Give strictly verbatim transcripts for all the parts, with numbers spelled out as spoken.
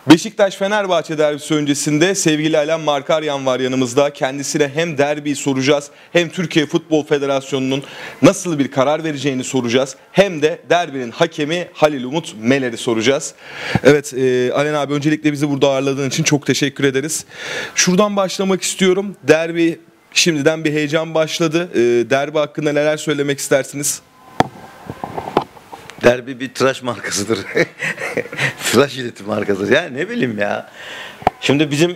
Beşiktaş-Fenerbahçe derbisi öncesinde sevgili Alem Markaryan var yanımızda. Kendisine hem derbiyi soracağız, hem Türkiye Futbol Federasyonu'nun nasıl bir karar vereceğini soracağız. Hem de derbinin hakemi Halil Umut Meler'i soracağız. Evet e, Alen abi, öncelikle bizi burada ağırladığın için çok teşekkür ederiz. Şuradan başlamak istiyorum. Derbi şimdiden bir heyecan başladı. E, derbi hakkında neler söylemek istersiniz? Derbi bir tıraş markasıdır. Tıraş iletim markasıdır. Yani ne bileyim ya. Şimdi bizim,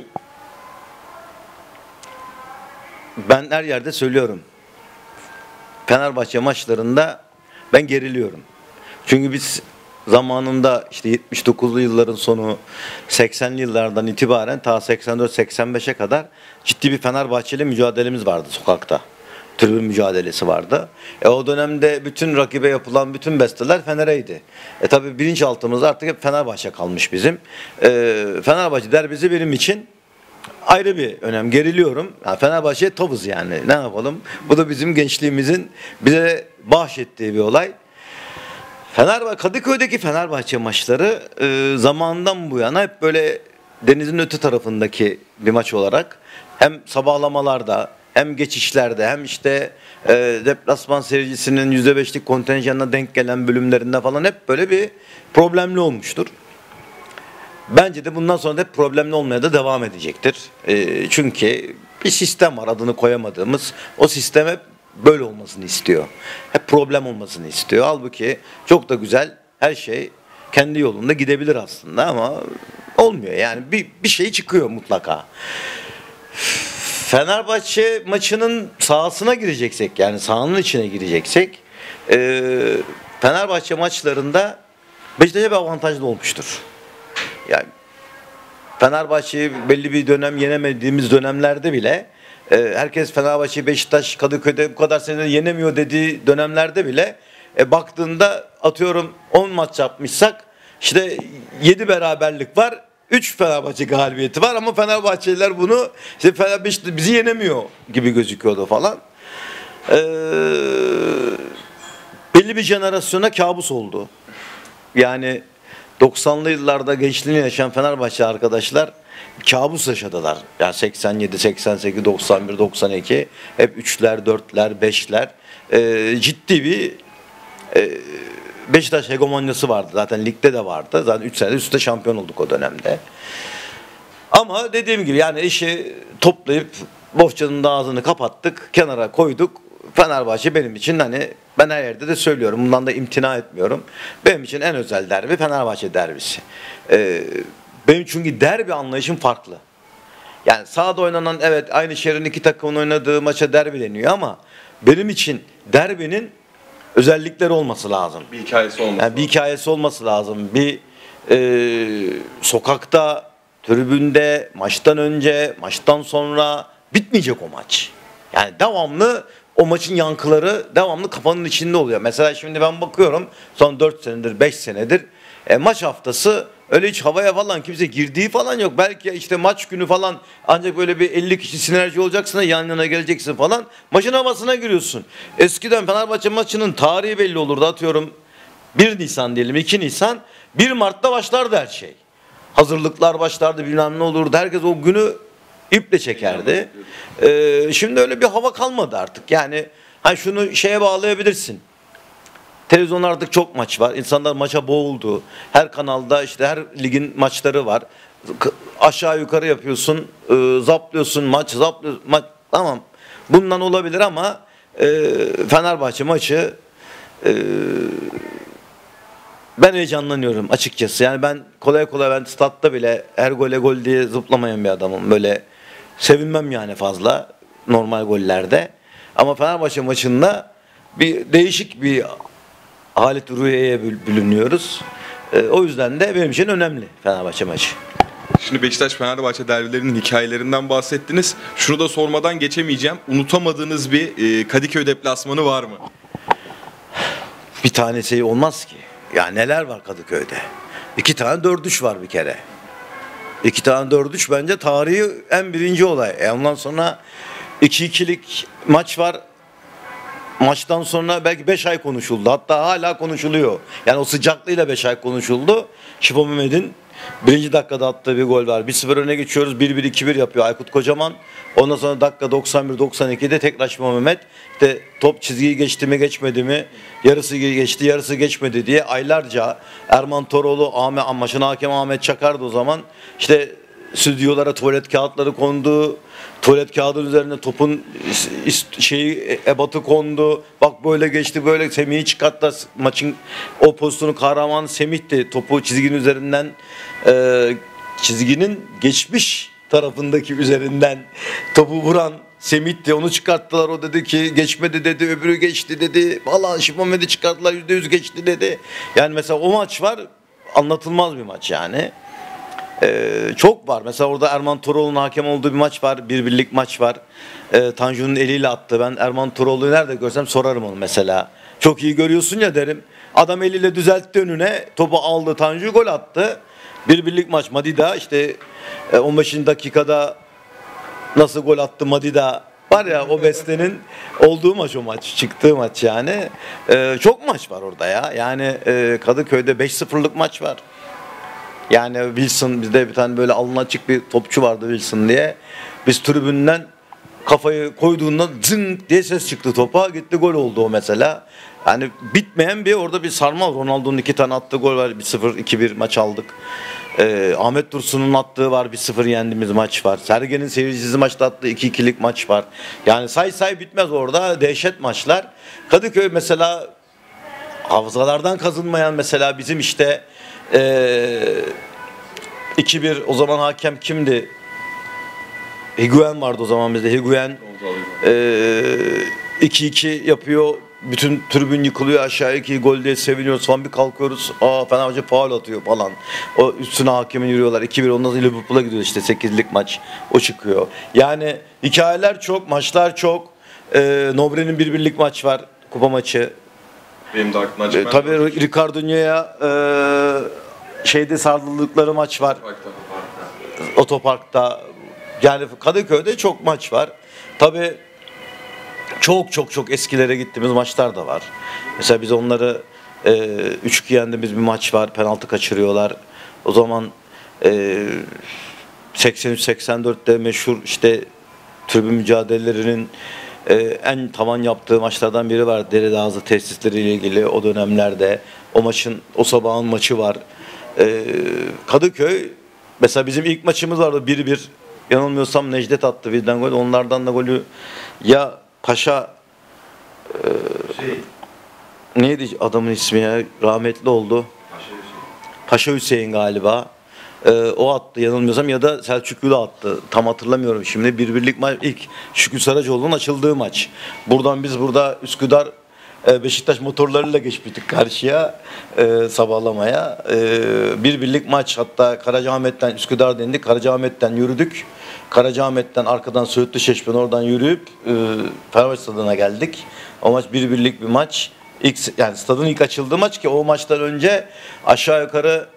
ben her yerde söylüyorum, Fenerbahçe maçlarında ben geriliyorum. Çünkü biz zamanında işte yetmiş dokuzlu yılların sonu, seksenli yıllardan itibaren ta seksen dört seksen beşe kadar ciddi bir Fenerbahçeli mücadelemiz vardı sokakta. Tribün mücadelesi vardı. E o dönemde bütün rakibe yapılan bütün besteler Fener'eydi. E tabi bilinçaltımızda artık hep Fenerbahçe kalmış bizim. E, Fenerbahçe derbisi benim için ayrı bir önem. Geriliyorum. Yani Fenerbahçe'ye tavız yani. Ne yapalım? Bu da bizim gençliğimizin bize bahşettiği bir olay. Fenerbahçe, Kadıköy'deki Fenerbahçe maçları e, zamandan bu yana hep böyle denizin öte tarafındaki bir maç olarak, hem sabahlamalarda, hem geçişlerde, hem işte e, deplasman seyircisinin yüzde beşlik kontenjanına denk gelen bölümlerinde falan hep böyle bir problemli olmuştur. Bence de bundan sonra da hep problemli olmaya da devam edecektir. E, çünkü bir sistem var, adını koyamadığımız. O sistem hep böyle olmasını istiyor. Hep problem olmasını istiyor. Halbuki çok da güzel, her şey kendi yolunda gidebilir aslında ama olmuyor. Yani bir, bir şey çıkıyor mutlaka. Fenerbahçe maçının sahasına gireceksek, yani sahanın içine gireceksek, e, Fenerbahçe maçlarında Beşiktaş'a bir avantajlı olmuştur. Yani Fenerbahçe'yi belli bir dönem yenemediğimiz dönemlerde bile, e, herkes Fenerbahçe, Beşiktaş Kadıköy'de bu kadar senedir yenemiyor dediği dönemlerde bile e, baktığında atıyorum on maç yapmışsak işte yedi beraberlik var. üç Fenerbahçe galibiyeti var ama Fenerbahçeliler bunu işte Fenerbahçe bizi yenemiyor gibi gözüküyordu falan. Ee, belli bir jenerasyona kabus oldu. Yani doksanlı yıllarda gençliğini yaşayan Fenerbahçe arkadaşlar kabus yaşadılar. Yani seksen yedi, seksen sekiz, doksan bir, doksan iki hep üçler, dörtler, beşler. Ee, ciddi bir e, Beşiktaş hegemonyası vardı. Zaten ligde de vardı. Zaten üç sene üstte şampiyon olduk o dönemde. Ama dediğim gibi yani işi toplayıp bohçanın da ağzını kapattık. Kenara koyduk. Fenerbahçe benim için, hani ben her yerde de söylüyorum. Bundan da imtina etmiyorum. Benim için en özel derbi Fenerbahçe derbisi. Ee, benim çünkü derbi anlayışım farklı. Yani sahada oynanan, evet, aynı şehrin iki takımın oynadığı maça derbi deniyor ama benim için derbinin özellikleri olması lazım. Bir hikayesi olması yani bir hikayesi olması lazım. Bir e, sokakta, tribünde, maçtan önce, maçtan sonra bitmeyecek o maç. Yani devamlı o maçın yankıları devamlı kafanın içinde oluyor. Mesela şimdi ben bakıyorum son dört senedir, beş senedir e, maç haftası öyle hiç havaya falan kimse girdiği falan yok. Belki işte maç günü falan ancak böyle bir elli kişi sinerji olacaksın da yan yana geleceksin falan. Maçın havasına giriyorsun. Eskiden Fenerbahçe maçının tarihi belli olurdu, atıyorum bir Nisan diyelim, iki Nisan, bir Mart'ta başlardı her şey. Hazırlıklar başlardı, bilmem ne olurdu. Herkes o günü iple çekerdi. Ee, şimdi öyle bir hava kalmadı artık. Yani hani şunu şeye bağlayabilirsin. Televizyonda artık çok maç var. İnsanlar maça boğuldu. Her kanalda işte her ligin maçları var. Aşağı yukarı yapıyorsun, e, zaplıyorsun maç, zaplıyorsun maç. Tamam. Bundan olabilir ama e, Fenerbahçe maçı e, ben heyecanlanıyorum açıkçası. Yani ben kolay kolay ben statta bile her gole gol diye zıplamayan bir adamım. Böyle sevinmem yani fazla normal gollerde. Ama Fenerbahçe maçında bir değişik bir halet ruhiyeye bürünüyoruz. E, o yüzden de benim için önemli Fenerbahçe maçı. Şimdi Beşiktaş-Fenerbahçe derbilerinin hikayelerinden bahsettiniz. Şunu da sormadan geçemeyeceğim. Unutamadığınız bir e, Kadıköy deplasmanı var mı? Bir tanesi olmaz ki. Ya neler var Kadıköy'de? İki tane dördüş var bir kere. İki tane dördüş bence tarihi en birinci olay. E ondan sonra iki ikilik maç var. Maçtan sonra belki beş ay konuşuldu. Hatta hala konuşuluyor. Yani o sıcaklığıyla beş ay konuşuldu. Şipo Mehmet'in Birinci dakikada attığı bir gol var. bir sıfır öne geçiyoruz. bir bir iki bir yapıyor Aykut Kocaman. Ondan sonra dakika doksan bir doksan ikide tekrar Mehmet. İşte top çizgiyi geçti mi geçmedi mi? Yarısı geçti yarısı geçmedi diye aylarca Erman Toroğlu, Ahmet, maçın hakemi Ahmet Çakar'dı o zaman. İşte stüdyolara tuvalet kağıtları kondu. Tuvalet kağıdının üzerine topun şeyi ebatı kondu. Bak böyle geçti böyle Semih'i çıkarttı. Maçın o pozisyonu kahramanı Semih'ti. Topu çizginin üzerinden e, çizginin geçmiş tarafındaki üzerinden topu vuran Semih'ti. Onu çıkarttılar. O dedi ki geçmedi dedi. Öbürü geçti dedi. Valla Şipamed'i çıkarttılar. yüzde yüz geçti dedi. Yani mesela o maç var. Anlatılmaz bir maç yani. Ee, çok var. Mesela orada Erman Toroğlu'nun hakem olduğu bir maç var. Bir birlik maç var. Ee, Tanju'nun eliyle attı. Ben Erman Toroğlu'yu nerede görsem sorarım onu mesela. Çok iyi görüyorsun ya derim. Adam eliyle düzeltti önüne. Topu aldı. Tanju gol attı. Bir birlik maç. Madida işte on beşinci dakikada nasıl gol attı Madida var ya o bestenin olduğu maç o maç. Çıktığı maç yani. Ee, çok maç var orada ya. Yani e, Kadıköy'de beş sıfırlık maç var. Yani Wilson bizde bir tane böyle alnı açık bir topçu vardı Wilson diye. Biz tribünden kafayı koyduğunda zınk diye ses çıktı topa. Gitti gol oldu o mesela. Yani bitmeyen bir orada bir sarmal. Ronaldo'nun iki tane attığı gol var. bir sıfır iki bir maç aldık. Ee, Ahmet Dursun'un attığı var. bir sıfır yendiğimiz maç var. Sergen'in seyircisiz maçta attığı iki ikilik maç var. Yani say say bitmez orada. Dehşet maçlar. Kadıköy mesela hafızalardan kazınmayan mesela bizim işte Ee, iki bir o zaman hakem kimdi? Higuain vardı o zaman bizde. Higuain ee, iki iki yapıyor. Bütün tribün yıkılıyor aşağıya iki gol diye seviniyoruz falan bir kalkıyoruz. Aa Fenerbahçe faul atıyor falan. O üstüne hakemin yürüyorlar. iki bir ondan sonra Liverpool'a gidiyor işte sekizlik maç. O çıkıyor. Yani hikayeler çok, maçlar çok. Ee, Nobre'nin bir birlik maç var. Kupa maçı. Benim de aklımdan çıkmayan. E, tabii Ricardinho'ya e, şeyde sarıldıkları maç var. Otoparkta. Yani Kadıköy'de çok maç var. Tabii çok çok çok eskilere gittiğimiz maçlar da var. Mesela biz onları e, üç iki yendiğimiz bir maç var. Penaltı kaçırıyorlar. O zaman e, seksen üç seksen dörtte meşhur işte tribün mücadelelerinin Ee, en tavan yaptığı maçlardan biri var. Derede Ağzı tesisleriyle ilgili o dönemlerde. O maçın, o sabahın maçı var. Ee, Kadıköy, mesela bizim ilk maçımız vardı bir bir. Yanılmıyorsam Necdet attı bizden gol. Onlardan da golü ya Paşa e, şey. Neydi adamın ismi ya? Rahmetli oldu. Paşa Hüseyin, Paşa Hüseyin galiba. Ee, o attı yanılmıyorsam ya da Selçuk Yula attı. Tam hatırlamıyorum şimdi. Bir birlik maç ilk Şükrü Saracoğlu'nun açıldığı maç. Buradan biz burada Üsküdar e, Beşiktaş motorlarıyla geçmiştik karşıya e, sabahlamaya. E, bir birlik maç hatta Karacaahmet'ten Üsküdar dendik. Karacaahmet'ten yürüdük. Karacaahmet'ten arkadan Söğütlü Çeşme'den oradan yürüyüp e, Fenerbahçe stadına geldik. O maç bir birlik bir maç. İlk, yani stadın ilk açıldığı maç ki o maçtan önce aşağı yukarı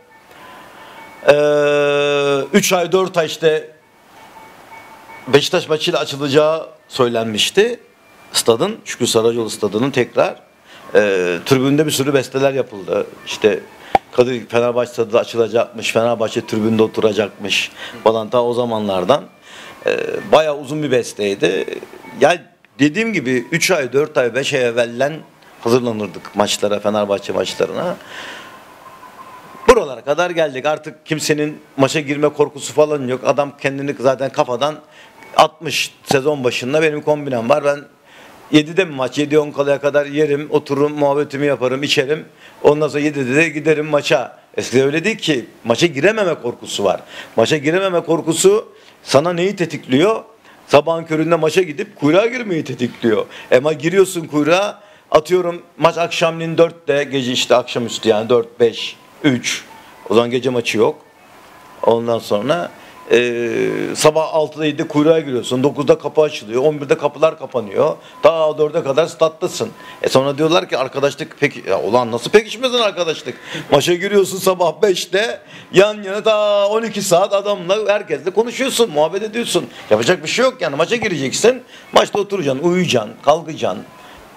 üç ay dört ay işte Beşiktaş maçıyla açılacağı söylenmişti stadın, Şükrü Saracoğlu stadının tekrar e, tribünde bir sürü besteler yapıldı. İşte Kadıköy Fenerbahçe stadı açılacakmış, Fenerbahçe tribünde oturacakmış falan ta o zamanlardan e, bayağı uzun bir besteydi. Yani dediğim gibi üç ay dört ay beş ay evvelden hazırlanırdık maçlara, Fenerbahçe maçlarına. Buralara kadar geldik. Artık kimsenin maça girme korkusu falan yok. Adam kendini zaten kafadan atmış sezon başında. Benim kombinem var. Ben yedide mi maç? yedi on kalaya kadar yerim, otururum, muhabbetimi yaparım, içerim. Ondan sonra yedide de giderim maça. Eskiden öyle değil ki. Maça girememe korkusu var. Maça girememe korkusu sana neyi tetikliyor? Sabahın köründe maça gidip kuyruğa girmeyi tetikliyor. Ama giriyorsun kuyruğa, atıyorum maç akşamleyin dörtte, gece işte akşamüstü yani dört beş üç. O zaman gece maçı yok. Ondan sonra e, sabah altıda yedide kuyruğa giriyorsun. dokuzda kapı açılıyor. on birde kapılar kapanıyor. Ta dörde kadar stattasın. E sonra diyorlar ki arkadaşlık pek ya ulan nasıl pekişmezsin arkadaşlık? Maça giriyorsun sabah beşte yan yana ta on iki saat adamla herkesle konuşuyorsun, muhabbet ediyorsun. Yapacak bir şey yok yani. Maça gireceksin. Maçta oturacaksın, uyuyacaksın, kalkacaksın.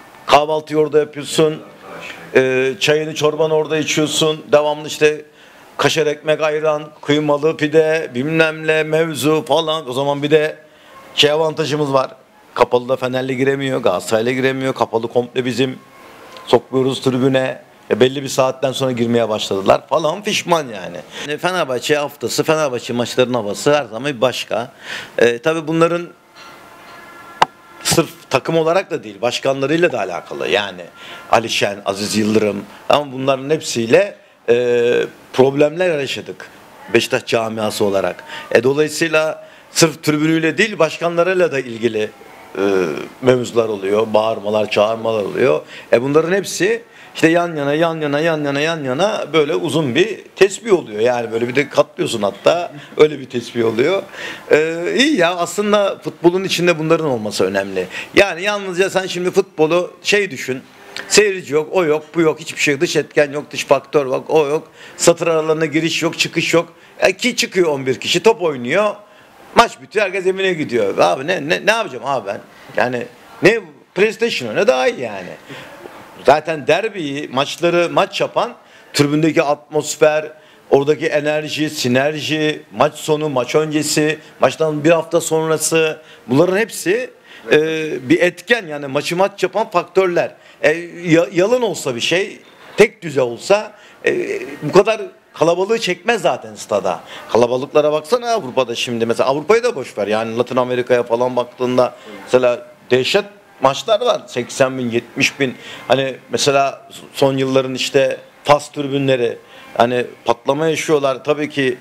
Kahvaltıyı orada yapıyorsun. E, çayını çorbanı orada içiyorsun. Devamlı işte kaşar ekmek ayran, kıymalı pide, bilmem ne mevzu falan. O zaman bir de şey avantajımız var. Kapalıda Fenerli giremiyor, Galatasaray'la giremiyor. Kapalı komple bizim. Sokmuyoruz tribüne. E belli bir saatten sonra girmeye başladılar falan fişman yani. E Fenerbahçe haftası, Fenerbahçe maçlarının havası her zaman bir başka. E, tabii bunların sırf takım olarak da değil, başkanlarıyla da alakalı. Yani Ali Şen, Aziz Yıldırım, ama bunların hepsiyle e, problemler yaşadık Beşiktaş camiası olarak. E, dolayısıyla sırf tribünüyle değil, başkanlarıyla da ilgili e, mevzular oluyor, bağırmalar, çağırmalar oluyor. E, bunların hepsi işte yan yana, yan yana, yan yana, yan yana böyle uzun bir tesbih oluyor. Yani böyle bir de katlıyorsun hatta, öyle bir tesbih oluyor. Ee, iyi ya, aslında futbolun içinde bunların olması önemli. Yani yalnızca sen şimdi futbolu şey düşün, seyirci yok, o yok, bu yok, hiçbir şey, dış etken yok, dış faktör yok, o yok, satır aralarına giriş yok, çıkış yok. E, ki çıkıyor on bir kişi, top oynuyor, maç bitiyor, herkes evine gidiyor. Abi ne ne, ne yapacağım abi ben? Yani ne PlayStation oyna daha iyi yani. Zaten derbiyi, maçları maç yapan tribündeki atmosfer, oradaki enerji, sinerji, maç sonu, maç öncesi, maçtan bir hafta sonrası, bunların hepsi e, bir etken, yani maçı maç yapan faktörler. E, yalan olsa bir şey, tek düze olsa e, bu kadar kalabalığı çekmez zaten stada. Kalabalıklara baksana Avrupa'da şimdi, mesela Avrupa'yı da boş ver, yani Latin Amerika'ya falan baktığında mesela dehşet maçlar var. seksen bin, yetmiş bin. Hani mesela son yılların işte Fas tribünleri hani patlama yaşıyorlar. Tabii ki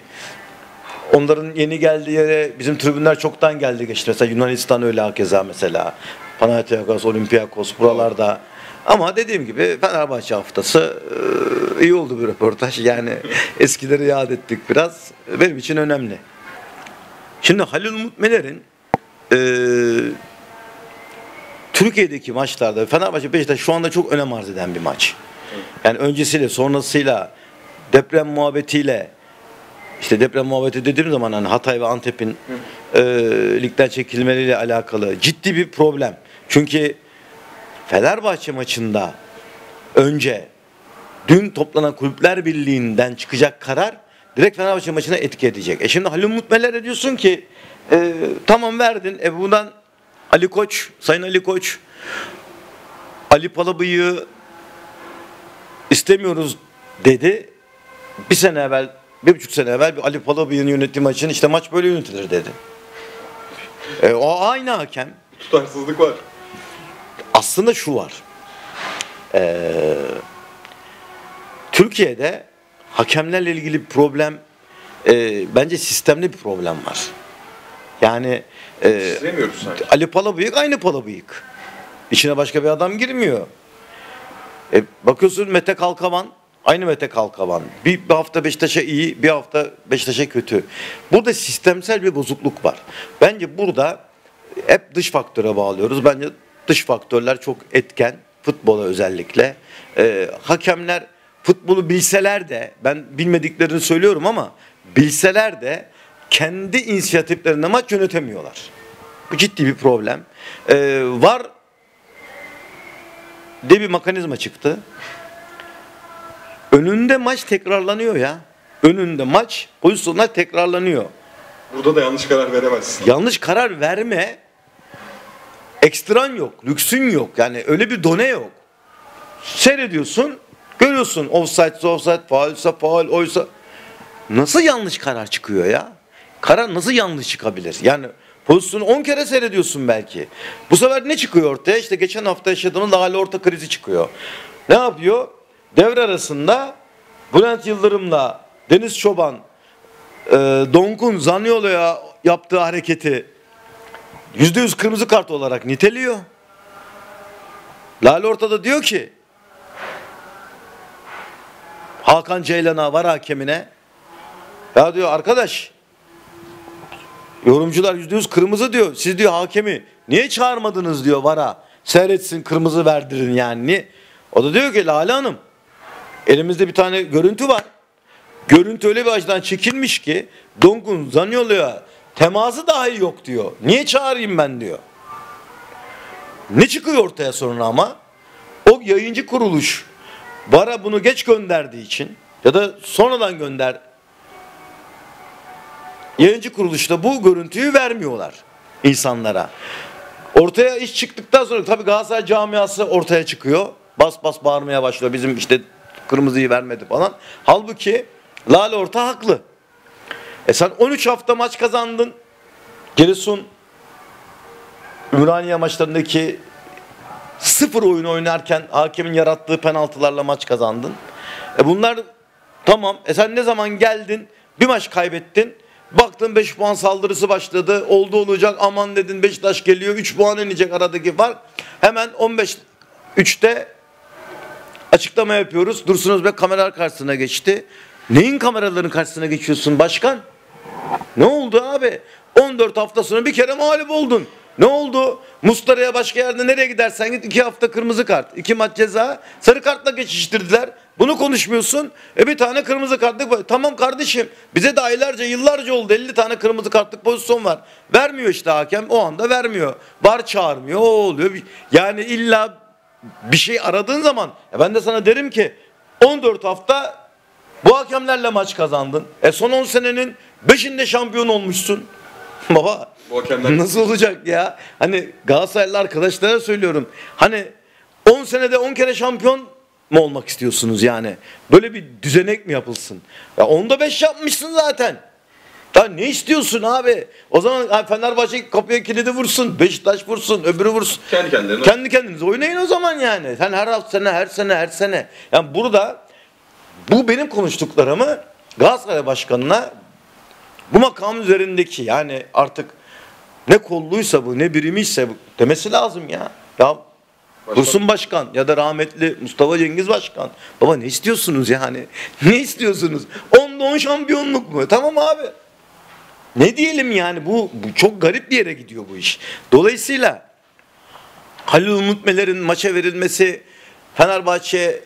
onların yeni geldiği yere bizim tribünler çoktan geldi geçti. Mesela Yunanistan öyle hakeza mesela. Panathinaikos, Olympiakos buralarda. Ama dediğim gibi Fenerbahçe haftası iyi oldu bir röportaj. Yani eskileri yad ettik biraz. Benim için önemli. Şimdi Halil Umut Meler'in eee Türkiye'deki maçlarda Fenerbahçe Beşiktaş şu anda çok önem arz eden bir maç. Yani öncesiyle, sonrasıyla, deprem muhabbetiyle, işte deprem muhabbeti dediğim zaman hani Hatay ve Antep'in e, ligden çekilmeleriyle alakalı ciddi bir problem. Çünkü Fenerbahçe maçında önce dün toplanan Kulüpler Birliği'nden çıkacak karar direkt Fenerbahçe maçına etki edecek. E şimdi Halil Umut Meler'e diyorsun ki e, tamam verdin, e bundan Ali Koç, Sayın Ali Koç, Ali Palabıyık'ı istemiyoruz dedi. Bir sene evvel, bir buçuk sene evvel bir Ali Palabıyık'ın yönettiği maçın işte maç böyle yönetilir dedi. E, o aynı hakem. Tutarsızlık var. Aslında şu var. E, Türkiye'de hakemlerle ilgili bir problem, e, bence sistemli bir problem var. Yani e, Ali Palabıyık aynı Palabıyık. İçine başka bir adam girmiyor. E, bakıyorsun Mete Kalkavan aynı Mete Kalkavan. Bir, bir hafta Beşiktaş'a iyi, bir hafta Beşiktaş'a kötü. Burada sistemsel bir bozukluk var. Bence burada hep dış faktöre bağlıyoruz. Bence dış faktörler çok etken. Futbola özellikle. E, hakemler futbolu bilseler de, ben bilmediklerini söylüyorum ama bilseler de kendi inisiyatiflerinde maç yönetemiyorlar. Bu ciddi bir problem. Ee, var de bir mekanizma çıktı. Önünde maç tekrarlanıyor ya. Önünde maç, pozisyonlar tekrarlanıyor. Burada da yanlış karar veremezsin. Yanlış karar verme, ekstran yok, lüksün yok. Yani öyle bir done yok. Seyrediyorsun, görüyorsun offside, offside, faulsa faul, oysa nasıl yanlış karar çıkıyor ya? Karar nasıl yanlış çıkabilir? Yani pozisyonu on kere seyrediyorsun belki. Bu sefer ne çıkıyor ortaya? İşte geçen hafta yaşadığımız Lale Orta krizi çıkıyor. Ne yapıyor? Devre arasında Bülent Yıldırım'la Deniz Çoban e, Donk'un Zaniolo'ya yaptığı hareketi yüzde yüz kırmızı kart olarak niteliyor. Lale Orta'da diyor ki Hakan Ceylan'a, var hakemine, ya diyor arkadaş, yorumcular yüzde yüz kırmızı diyor. Siz diyor hakemi niye çağırmadınız diyor vara. Seyretsin, kırmızı verdirin yani. O da diyor ki Lale Hanım, elimizde bir tane görüntü var. Görüntü öyle bir açıdan çekilmiş ki Donk'un Zaniolo'ya teması dahi yok diyor. Niye çağırayım ben diyor. Ne çıkıyor ortaya sonra ama? O yayıncı kuruluş vara bunu geç gönderdiği için, Ya da sonradan gönder. Yayıncı kuruluşta bu görüntüyü vermiyorlar insanlara. Ortaya iş çıktıktan sonra tabii Galatasaray camiası ortaya çıkıyor. Bas bas bağırmaya başlıyor. Bizim işte kırmızıyı vermedi falan. Halbuki Lale Orta haklı. E sen on üç hafta maç kazandın. Giresun Ümraniye maçlarındaki sıfır oyun oynarken hakemin yarattığı penaltılarla maç kazandın. E bunlar tamam. E sen ne zaman geldin? Bir maç kaybettin. Baktın beş puan saldırısı başladı. Oldu olacak. Aman dedin Beşiktaş geliyor. üç puan inecek aradaki fark. Hemen on beş üçte açıklama yapıyoruz. Dursun Özbek kameralar karşısına geçti. Neyin kameraların karşısına geçiyorsun başkan? Ne oldu abi? on dört hafta sonra bir kere mağlup oldun. Ne oldu? Mustara'ya başka yerde nereye gidersen git iki hafta kırmızı kart. iki maç ceza. Sarı kartla geçiştirdiler. Bunu konuşmuyorsun. E bir tane kırmızı kartlık. Tamam kardeşim. Bize de aylarca yıllarca oldu. elli tane kırmızı kartlık pozisyon var. Vermiyor işte hakem. O anda vermiyor. Var çağırmıyor. O oluyor. Yani illa bir şey aradığın zaman e ben de sana derim ki on dört hafta bu hakemlerle maç kazandın. E son on senenin beşinde şampiyon olmuşsun. Baba hakemler... nasıl olacak ya? Hani Galatasaraylı arkadaşlara söylüyorum. Hani on senede on kere şampiyon mu olmak istiyorsunuz yani? Böyle bir düzenek mi yapılsın? Ya onda beş yapmışsın zaten. Ya ne istiyorsun abi? O zaman Fenerbahçe kapıya kilidi vursun, Beşiktaş vursun, öbürü vursun. Kendi kendilerine. Kendi kendinize oynayın o zaman yani. Sen her hafta sene, her sene, her sene. Yani burada bu benim konuştuklarımı Galatasaray Başkanı'na bu makam üzerindeki yani artık ne kolluysa bu ne birimiyse bu demesi lazım ya. Ya Başkan. Dursun Başkan ya da rahmetli Mustafa Cengiz Başkan. Baba ne istiyorsunuz yani? Ne istiyorsunuz? onda on şampiyonluk mu? Tamam abi. Ne diyelim yani bu, bu çok garip bir yere gidiyor bu iş. Dolayısıyla Halil Umut Meler'in maça verilmesi Fenerbahçe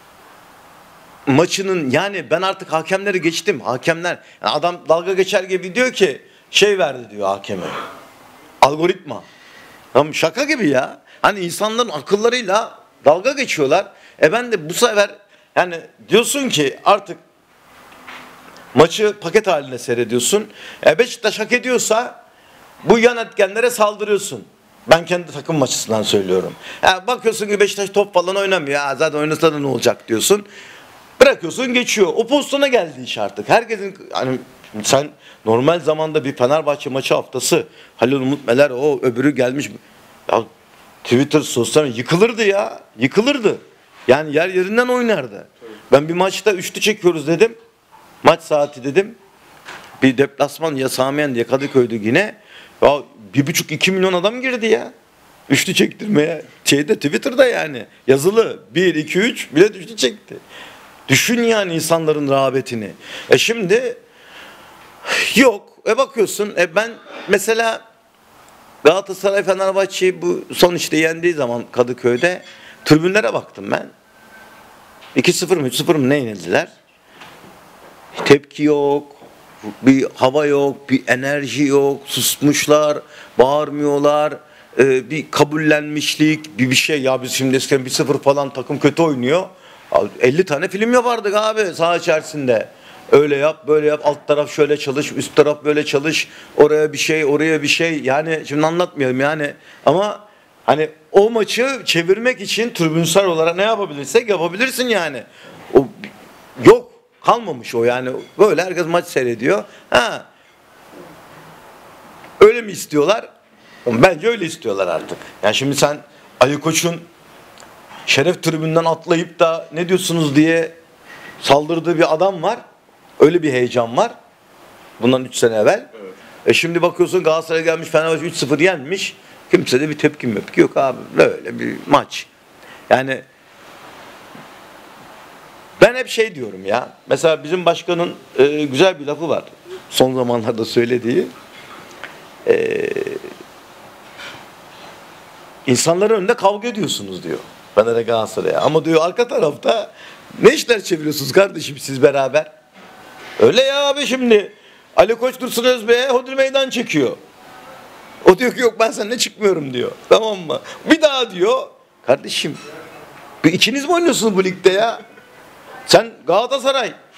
maçının yani ben artık hakemleri geçtim. Hakemler yani adam dalga geçer gibi diyor ki şey verdi diyor hakeme. Algoritma. Tamam şaka gibi ya. Hani insanların akıllarıyla dalga geçiyorlar. E ben de bu sefer yani diyorsun ki artık maçı paket halinde seyrediyorsun. E Beşiktaş hak ediyorsa bu yan etkenlere saldırıyorsun. Ben kendi takım açısından söylüyorum. Yani bakıyorsun ki Beşiktaş top falan oynamıyor. Ya zaten oynasa da ne olacak diyorsun. Bırakıyorsun geçiyor. O pozisyona geldi iş artık. Herkesin hani sen normal zamanda bir Fenerbahçe maçı haftası Halil Umut Meler o öbürü gelmiş. Ya Twitter sosyal yıkılırdı ya. Yıkılırdı. Yani yer yerinden oynardı. Ben bir maçta üçlü çekiyoruz dedim. Maç saati dedim. Bir deplasman ya Samiyen diye Kadıköy'dü yine. Ya bir buçuk iki milyon adam girdi ya. Üçlü çektirmeye. Şeyde Twitter'da yani. Yazılı. Bir, iki, üç bile üçlü çekti. Düşün yani insanların rağbetini. E şimdi yok. E bakıyorsun. E ben mesela Galatasaray Fenerbahçe'yi bu son işte yendiği zaman Kadıköy'de tribünlere baktım ben. iki sıfır mı üç sıfır mı ne yenildiler? Tepki yok. Bir hava yok. Bir enerji yok. Susmuşlar. Bağırmıyorlar. Ee, bir kabullenmişlik. Bir bir şey. Ya biz şimdi eskiden bir sıfır falan takım kötü oynuyor. elli tane film yapardık abi saha içerisinde. Öyle yap, böyle yap, alt taraf şöyle çalış, üst taraf böyle çalış, oraya bir şey, oraya bir şey. Yani şimdi anlatmayalım yani. Ama hani o maçı çevirmek için tribünsel olarak ne yapabilirsek yapabilirsin yani. O yok, kalmamış o yani. Böyle herkes maç seyrediyor. Ha. Öyle mi istiyorlar? Bence öyle istiyorlar artık. Yani şimdi sen Ali Koç'un şeref tribünden atlayıp da ne diyorsunuz diye saldırdığı bir adam var. Öyle bir heyecan var. Bundan üç sene evvel. Evet. E şimdi bakıyorsun Galatasaray gelmiş Fenerbahçe üç sıfır yenmiş. Kimsede bir tepki mepki yok abi. Böyle bir maç. Yani ben hep şey diyorum ya. Mesela bizim başkanın e, güzel bir lafı var. Son zamanlarda söylediği. E, insanların önünde kavga ediyorsunuz diyor. Fener'e Galatasaray'a. Ama diyor arka tarafta ne işler çeviriyorsunuz kardeşim siz beraber? Öyle ya abi şimdi. Ali Koç Dursun Özbek'e hodri meydan çekiyor. O diyor ki yok ben seninle çıkmıyorum diyor. Tamam mı? Bir daha diyor. Kardeşim bir ikiniz mi oynuyorsunuz bu ligde ya? Sen Galatasaray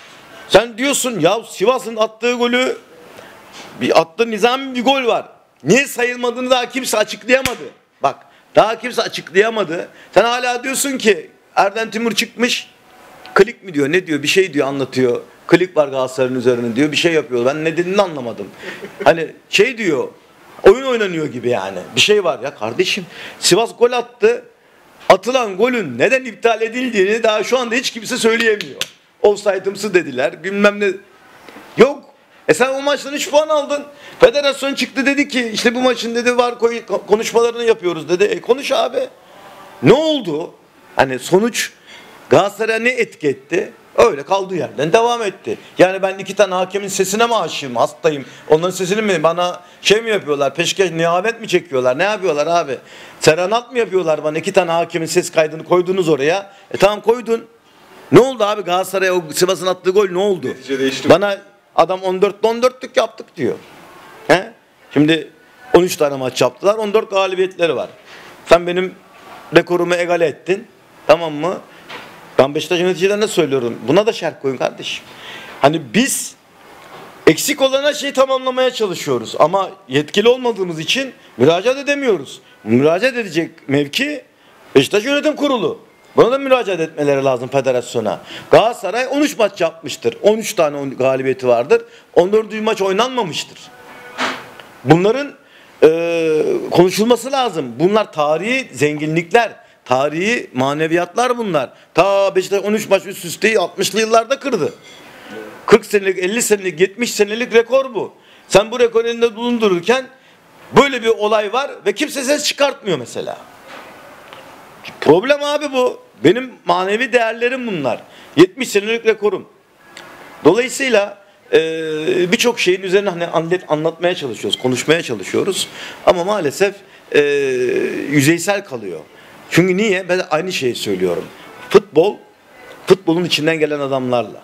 Sen diyorsun ya Sivas'ın attığı golü, bir attığı nizami bir gol var. Niye sayılmadığını daha kimse açıklayamadı. Bak daha kimse açıklayamadı. Sen hala diyorsun ki Erden Timur çıkmış. Klik mi diyor ne diyor bir şey diyor anlatıyor. Klik var Galatasaray'ın üzerine diyor bir şey yapıyor. Ben ne dediğini anlamadım. Hani şey diyor oyun oynanıyor gibi yani. Bir şey var ya kardeşim. Sivas gol attı. Atılan golün neden iptal edildiğini daha şu anda hiç kimse söyleyemiyor. Offside'ımsı dediler bilmem ne. Yok. E sen o maçtan üç puan aldın. Federasyon çıktı dedi ki işte bu maçın dedi var konuşmalarını yapıyoruz dedi. E konuş abi. Ne oldu? Hani sonuç Galatasaray'a ne etki etti? Öyle kaldığı yerden devam etti. Yani ben iki tane hakemin sesine mi aşığım? Hastayım. Onların sesini mi? Bana şey mi yapıyorlar? Peşkeş, nihavet mi çekiyorlar? Ne yapıyorlar abi? Serenat mı yapıyorlar bana? İki tane hakemin ses kaydını koydunuz oraya. E tamam koydun. Ne oldu abi? Galatasaray'a o Sivas'ın attığı gol ne oldu? Bana adam on dörtte on dörtlük yaptık diyor. He? Şimdi on üç tane maç yaptılar. on dört galibiyetleri var. Sen benim rekorumu egale ettin. Tamam mı? Ben Beşiktaş yöneticilerine söylüyorum. Buna da şerh koyun kardeşim. Hani biz eksik olan her şeyi tamamlamaya çalışıyoruz. Ama yetkili olmadığımız için müracaat edemiyoruz. Müracaat edecek mevki Beşiktaş Yönetim Kurulu. Buna da müracaat etmeleri lazım federasyona. Galatasaray on üç maç yapmıştır. on üç tane galibiyeti vardır. on dördüncü maç oynanmamıştır. Bunların e, konuşulması lazım. Bunlar tarihi zenginlikler. Tarihi maneviyatlar bunlar. Ta Beşiktaş on üç maç üst üste altmışlı yıllarda kırdı. kırk senelik, elli senelik, yetmiş senelik rekor bu. Sen bu rekor elinde bulundururken böyle bir olay var ve kimse ses çıkartmıyor mesela. Problem abi bu. Benim manevi değerlerim bunlar. yetmiş senelik rekorum. Dolayısıyla e, birçok şeyin üzerine hani anlatmaya çalışıyoruz, konuşmaya çalışıyoruz. Ama maalesef e, yüzeysel kalıyor. Çünkü niye? Ben aynı şeyi söylüyorum. Futbol, futbolun içinden gelen adamlarla.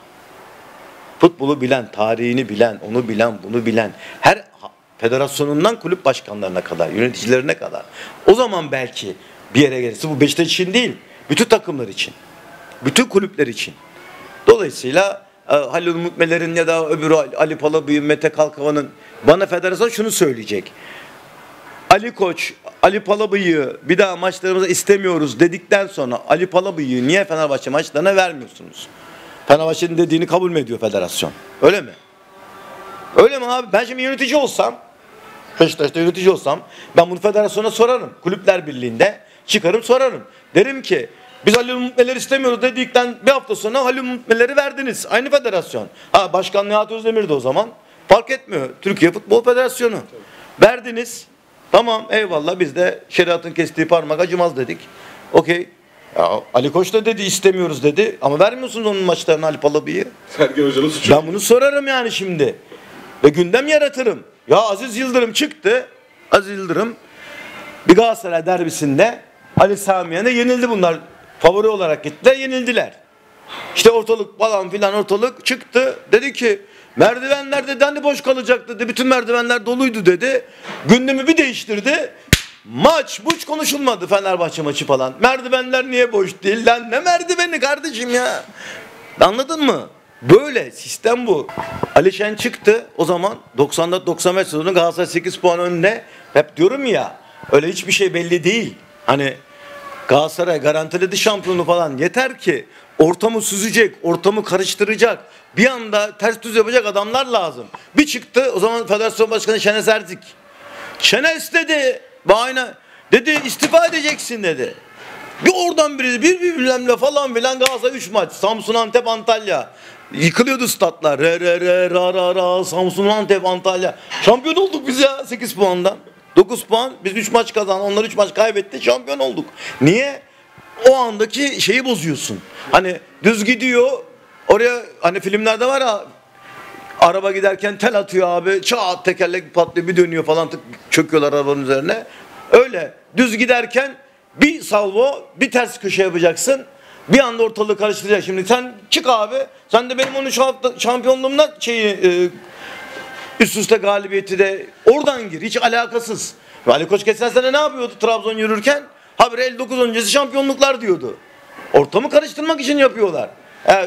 Futbolu bilen, tarihini bilen, onu bilen, bunu bilen. Her federasyonundan kulüp başkanlarına kadar, yöneticilerine kadar. O zaman belki bir yere gelirse bu Beşiktaş için değil, bütün takımlar için. Bütün kulüpler için. Dolayısıyla Halil Umutmeler'in ya da öbürü Ali Palabıyık, Mete Kalkavan'ın bana federasyon şunu söyleyecek. Ali Koç, Ali Palabıyık'ı bir daha maçlarımıza istemiyoruz dedikten sonra Ali Palabıyık'ı niye Fenerbahçe maçlarına vermiyorsunuz? Fenerbahçe'nin dediğini kabul mü ediyor federasyon? Öyle mi? Öyle mi abi? Ben şimdi yönetici olsam, Beşiktaş'ta yönetici olsam ben bunu federasyona sorarım. Kulüpler Birliği'nde çıkarım sorarım. Derim ki biz Halil Umutmeler'i istemiyoruz dedikten bir hafta sonra Halil Umutmeler'i verdiniz. Aynı federasyon. Ha Başkan Nihat Özdemir de o zaman. Fark etmiyor. Türkiye Futbol Federasyonu. Verdiniz. Tamam eyvallah biz de şeriatın kestiği parmak acımaz dedik. Okey. Ali Koç da dedi istemiyoruz dedi. Ama vermiyorsunuz onun maçlarını Ali Palabıyık'ı. Sergen Hoca'nın suçu. Ben bunu sorarım yani şimdi. Ve gündem yaratırım. Ya Aziz Yıldırım çıktı. Aziz Yıldırım bir Galatasaray derbisinde Ali Samiyen'e yenildi bunlar. Favori olarak gittiler, yenildiler. İşte ortalık falan filan ortalık çıktı. Dedi ki merdivenler dedi hani boş kalacak dedi. Bütün merdivenler doluydu dedi. Gündemi bir değiştirdi. Maç buç konuşulmadı Fenerbahçe maçı falan. Merdivenler niye boş değil lan? Ne merdiveni kardeşim ya? Anladın mı? Böyle sistem bu. Ali Şen çıktı o zaman doksan dört doksan beş sezonu Galatasaray sekiz puan önünde. Hep diyorum ya öyle hiçbir şey belli değil. Hani Galatasaray garantiledi şampiyonu falan. Yeter ki ortamı süzecek, ortamı karıştıracak. Bir anda ters düz yapacak adamlar lazım. Bir çıktı o zaman Federasyon Başkanı Şenes Erzik. Şenes dedi. Aynen. Dedi istifa edeceksin dedi. Bir oradan biri bir birbirlerle falan filan Galatasaray üç maç. Samsun, Antep, Antalya. Yıkılıyordu statlar. Re re re ra ra ra Samsun, Antep, Antalya. Şampiyon olduk biz ya sekiz puandan. dokuz puan. Biz üç maç kazandık. Onlar üç maç kaybetti. Şampiyon olduk. Niye? O andaki şeyi bozuyorsun. Hani düz gidiyor. Oraya hani filmlerde var ya araba giderken tel atıyor abi. Çat tekerlek patlıyor bir dönüyor falan çöküyorlar arabanın üzerine. Öyle düz giderken bir salvo bir ters köşe yapacaksın. Bir anda ortalığı karıştıracak. Şimdi sen çık abi. Sen de benim onun şampiyonluğumda şeyi e, üst üste galibiyeti de oradan gir. Hiç alakasız. Ali Koç geçen sene ne yapıyordu Trabzon yürürken? Habire elli dokuz öncesi şampiyonluklar diyordu. Ortamı karıştırmak için yapıyorlar. Yani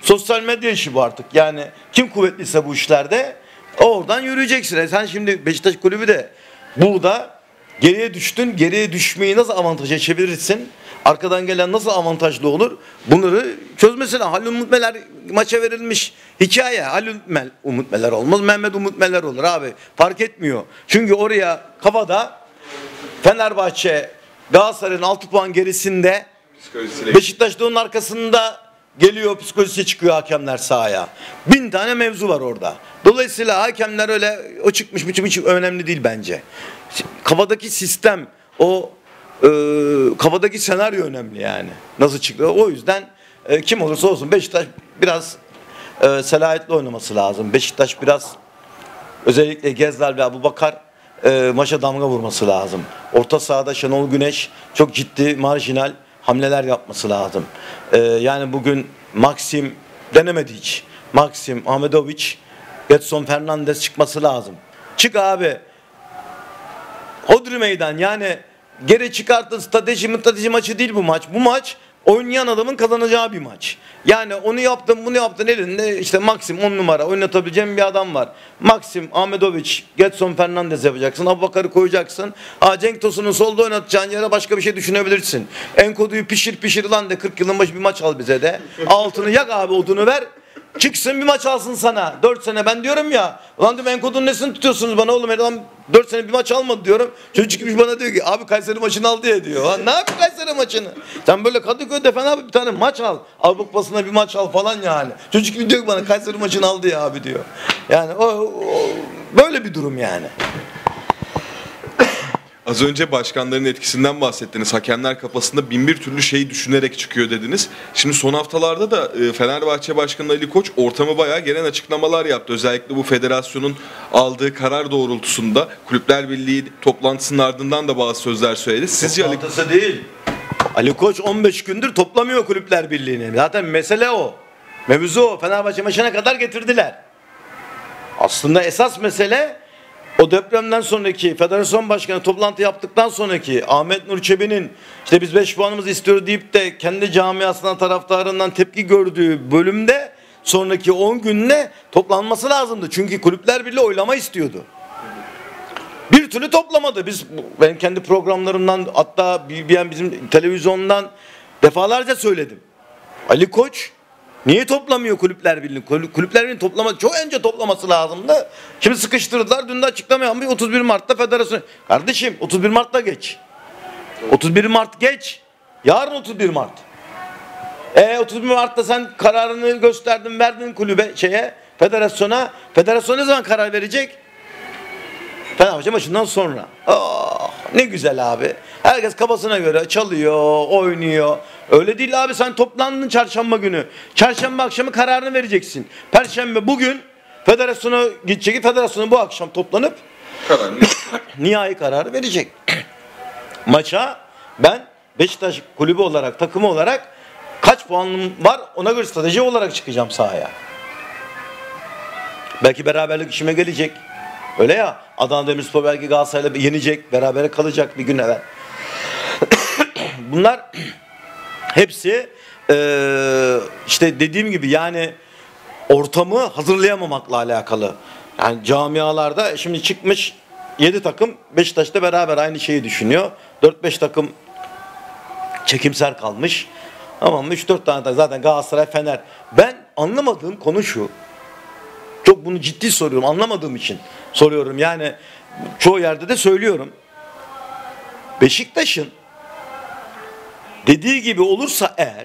sosyal medya işi bu artık. Yani kim kuvvetliyse bu işlerde oradan yürüyeceksin. E sen şimdi Beşiktaş kulübü de burada geriye düştün. Geriye düşmeyi nasıl avantaja çevirirsin? Arkadan gelen nasıl avantajlı olur? Bunları çözmesi lazım. Halil Umut Meler maça verilmiş hikaye. Halil Mel, Umut Meler olmaz. Mehmet Umut Meler olur abi. Fark etmiyor. Çünkü oraya kafada Fenerbahçe Galatasaray'ın altı puan gerisinde, Beşiktaş da onun arkasında geliyor, psikolojisi çıkıyor hakemler sahaya. Bin tane mevzu var orada. Dolayısıyla hakemler öyle o çıkmış biçim hiç önemli değil bence. Kafadaki sistem, o e, kafadaki senaryo önemli yani. Nasıl çıktı? O yüzden e, kim olursa olsun Beşiktaş biraz e, selahiyetli oynaması lazım. Beşiktaş biraz özellikle Gezzal ve Abubakar e, maça damga vurması lazım. Orta sahada Şenol Güneş çok ciddi marjinal hamleler yapması lazım. Ee, yani bugün Maxim denemedi hiç. Maxim, Ahmedoviç, Getson Fernandes çıkması lazım. Çık abi. Hodri meydan yani geri çıkarttın, strateji strateji maçı değil bu maç. Bu maç oynayan adamın kazanacağı bir maç. Yani onu yaptın bunu yaptın elinde işte Maxim on numara oynatabileceğin bir adam var. Maxim, Ahmedoviç, Getson Fernandes yapacaksın. Abubakar'ı koyacaksın. Ha, Cenk Tosun'u solda oynatacağın yere başka bir şey düşünebilirsin. Enkodu'yu pişir pişir lan de kırk yılın başı bir maç al bize de. Altını yak abi odunu ver. Çıksın bir maç alsın sana. dört sene ben diyorum ya. Ulan diyorum Enkodu'nun nesini tutuyorsunuz bana oğlum? Adam dört sene bir maç almadı diyorum. Çocuk çıkmış bana diyor ki abi Kayseri maçını al diye diyor. Ha, ne yapayım Kayseri maçını? Sen böyle Kadıköy'de falan abi bir tane maç al. Avrupa Kupası'na bir maç al falan yani. Çocuk gibi diyor ki bana Kayseri maçını al diye abi diyor. Yani o, o böyle bir durum yani. Az önce başkanların etkisinden bahsettiniz. Hakemler kafasında bin bir türlü şeyi düşünerek çıkıyor dediniz. Şimdi son haftalarda da Fenerbahçe Başkanı Ali Koç ortamı bayağı gelen açıklamalar yaptı. Özellikle bu federasyonun aldığı karar doğrultusunda Kulüpler Birliği toplantısının ardından da bazı sözler söyledi. Sizce Ali Toplantısı değil. Ali Koç on beş gündür toplamıyor Kulüpler Birliği'ni. Zaten mesele o. Mevzu o. Fenerbahçe maçına kadar getirdiler. Aslında esas mesele o depremden sonraki federasyon başkanı toplantı yaptıktan sonraki Ahmet Nur Çebi'nin işte biz beş puanımızı istiyoruz deyip de kendi camiasından taraftarından tepki gördüğü bölümde sonraki on günde toplanması lazımdı. Çünkü Kulüpler Birliği oylama istiyordu. Bir türlü toplamadı. Biz ben kendi programlarımdan hatta B B N bizim televizyondan defalarca söyledim. Ali Koç niye toplamıyor Kulüpler Birliği? Kulüpler Birliği toplama çok önce toplaması lazımdı. Şimdi sıkıştırdılar. Dün de açıklama yapmış. otuz bir Mart'ta federasyon. Kardeşim otuz bir Mart'ta geç. otuz bir Mart geç. Yarın otuz bir Mart. E otuz bir Mart'ta sen kararını gösterdin, verdin kulübe şeye, federasyona. Federasyon ne zaman karar verecek? Fenerbahçe maçından sonra. Oh, ne güzel abi. Herkes kafasına göre çalıyor, oynuyor. Öyle değil abi, sen toplandın çarşamba günü. Çarşamba akşamı kararını vereceksin. Perşembe bugün federasyona gidecek. Federasyona bu akşam toplanıp kararını nihai kararı verecek. Maça ben Beşiktaş kulübü olarak, takımı olarak kaç puanım var ona göre strateji olarak çıkacağım sahaya. Belki beraberlik işime gelecek. Öyle ya, Adana Demirspor belki Galatasaray'la yenecek, berabere kalacak bir gün evvel. Bunlar hepsi ee, işte dediğim gibi yani ortamı hazırlayamamakla alakalı. Yani camialarda şimdi çıkmış yedi takım Beşiktaş'ta beraber aynı şeyi düşünüyor. dört beş takım çekimser kalmış. Ama üç dört tane de zaten Galatasaray, Fener. Ben anlamadığım konu şu. Çok bunu ciddi soruyorum. Anlamadığım için soruyorum. Yani çoğu yerde de söylüyorum. Beşiktaş'ın dediği gibi olursa eğer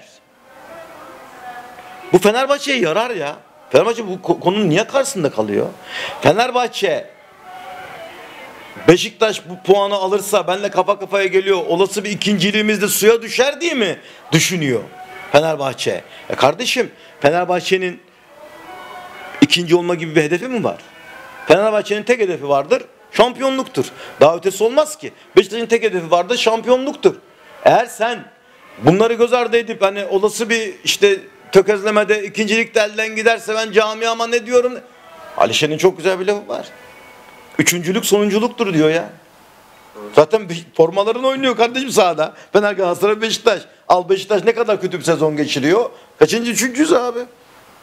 bu Fenerbahçe'ye yarar ya. Fenerbahçe bu konunun niye karşısında kalıyor? Fenerbahçe Beşiktaş bu puanı alırsa benle kafa kafaya geliyor. Olası bir ikinciliğimizde suya düşer diye mi düşünüyor Fenerbahçe? E kardeşim, Fenerbahçe'nin ikinci olma gibi bir hedefi mi var? Fenerbahçe'nin tek hedefi vardır, şampiyonluktur. Daha ötesi olmaz ki. Beşiktaş'ın tek hedefi vardır, şampiyonluktur. Eğer sen bunları göz ardı edip hani olası bir işte tökezlemede ikincilikte elden giderse ben camiama ne diyorum? Alişer'in çok güzel bir lafı var. Üçüncülük sonunculuktur diyor ya. Zaten formaların oynuyor kardeşim sahada. Fener, Galatasaray, Beşiktaş. Al Beşiktaş ne kadar kötü bir sezon geçiriyor. Kaçıncı? Üçüncüyüz abi.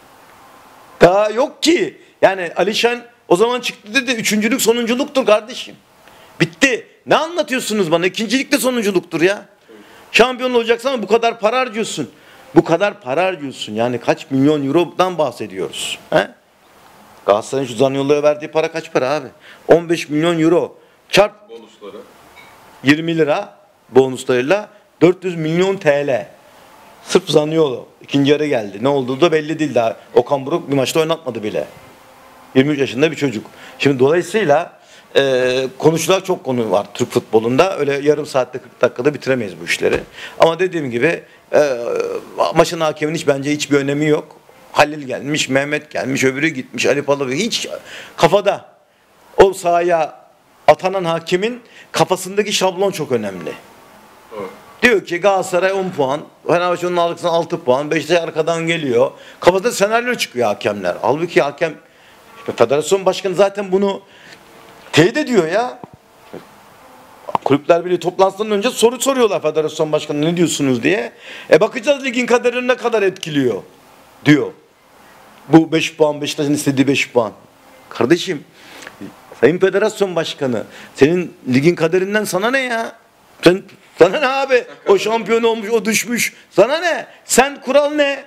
Daha yok ki. Yani Alişan o zaman çıktı dedi üçüncülük sonunculuktur kardeşim. Bitti. Ne anlatıyorsunuz bana? İkincilik de sonunculuktur ya. Şampiyon olacaksan ama bu kadar para harcıyorsun. Bu kadar para harcıyorsun. Yani kaç milyon eurodan bahsediyoruz. He? Galatasaray'ın şu Zaniolo'ya verdiği para kaç para abi? on beş milyon euro. Çarp Bonusları. yirmi lira bonuslarıyla dört yüz milyon T L. Sırf Zaniolo. İkinci yarı geldi. Ne olduğu da belli değil daha. Okan Buruk bir maçta oynatmadı bile. yirmi üç yaşında bir çocuk. Şimdi dolayısıyla e, konuşulan çok konu var Türk futbolunda. Öyle yarım saatte kırk dakikada bitiremeyiz bu işleri. Ama dediğim gibi e, maçın hakemin hiç bence hiçbir önemi yok. Halil gelmiş, Mehmet gelmiş, öbürü gitmiş, Ali Palabı hiç kafada. O sahaya atanan hakemin kafasındaki şablon çok önemli. Evet. Diyor ki Galatasaray on puan, Fenerbahçe onun aldıksan altı puan, Beşiktaş arkadan geliyor. Kafasında senaryo çıkıyor hakemler. Halbuki hakem, federasyon başkanı zaten bunu teyit ediyor ya. Kulüpler Birliği toplantısından önce soru soruyorlar federasyon başkanı ne diyorsunuz diye. E bakacağız ligin kaderini ne kadar etkiliyor diyor. Bu beş puan, Beşiktaş'ın istediği beş puan. Kardeşim, Sayın Federasyon Başkanı, senin ligin kaderinden sana ne ya? Sen, sana ne abi? O şampiyon olmuş, o düşmüş. Sana ne? Sen kural ne?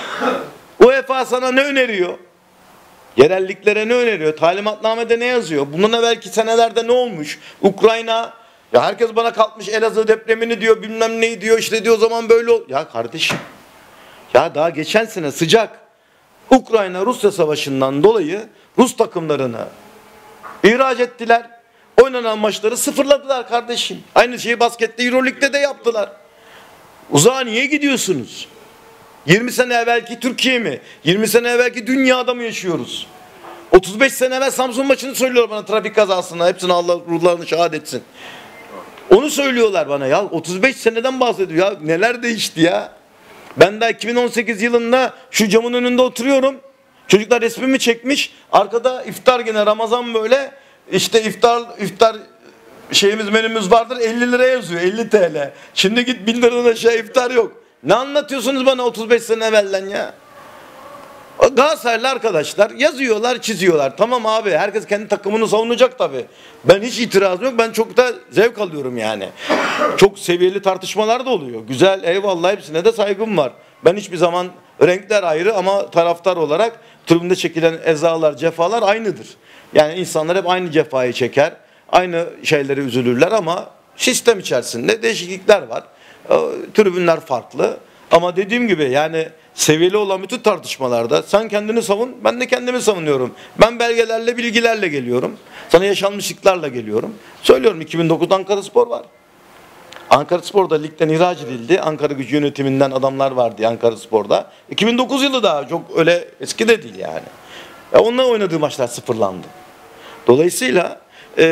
UEFA sana ne öneriyor? Yerelliklere ne öneriyor? Talimatnamede ne yazıyor? Bundan evvelki senelerde ne olmuş? Ukrayna, ya herkes bana kalkmış Elazığ depremini diyor, bilmem neyi diyor, işte diyor o zaman böyle ol. Ya kardeşim, ya daha geçen sene sıcak Ukrayna-Rusya savaşından dolayı Rus takımlarını ihraç ettiler. Oynanan maçları sıfırladılar kardeşim. Aynı şeyi baskette, Euroleague'de de yaptılar. Uzağa niye gidiyorsunuz? yirmi sene evvelki Türkiye mi? yirmi sene evvelki dünyada mı yaşıyoruz? otuz beş sene evvel Samsun maçını söylüyorlar bana, trafik kazasına. Hepsini Allah ruhlarını şahit etsin. Onu söylüyorlar bana ya. otuz beş seneden bahsediyor ya. Neler değişti ya? Ben daha iki bin on sekiz yılında şu camın önünde oturuyorum. Çocuklar resmimi çekmiş. Arkada iftar gene Ramazan böyle. İşte iftar iftar şeyimiz menümüz vardır. elli lira yazıyor. elli T L. Şimdi git bin liradan aşağı iftar yok. Ne anlatıyorsunuz bana otuz beş sene evvelden ya? Galatasaraylı arkadaşlar yazıyorlar, çiziyorlar. Tamam abi, herkes kendi takımını savunacak tabii. Ben hiç itirazım yok. Ben çok da zevk alıyorum yani. Çok seviyeli tartışmalar da oluyor. Güzel, eyvallah, hepsine de saygım var. Ben hiçbir zaman renkler ayrı ama taraftar olarak tribünde çekilen ezalar, cefalar aynıdır. Yani insanlar hep aynı cefayı çeker. Aynı şeylere üzülürler ama sistem içerisinde değişiklikler var. Tribünler farklı. Ama dediğim gibi yani seviyeli olan bütün tartışmalarda sen kendini savun, ben de kendimi savunuyorum. Ben belgelerle, bilgilerle geliyorum. Sana yaşanmışlıklarla geliyorum. Söylüyorum, iki bin dokuzda Ankaraspor var. Ankaraspor'da ligden ihraç edildi. Ankara Gücü yönetiminden adamlar vardı Ankaraspor'da. iki bin dokuz yılı daha çok öyle eski de değil yani. Ya onunla oynadığı maçlar sıfırlandı. Dolayısıyla ee,